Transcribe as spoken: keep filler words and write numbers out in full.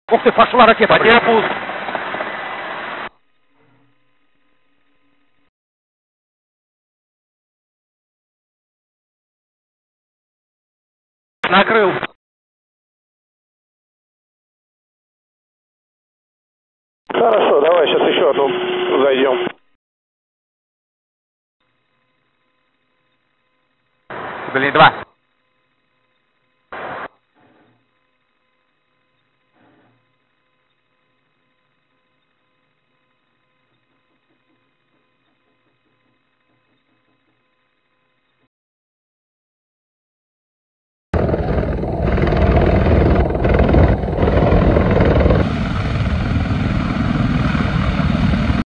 Ух ты, пошла ракета. Потеря пуск. Накрыл. Хорошо, давай сейчас еще одну зайдем. Блин, два.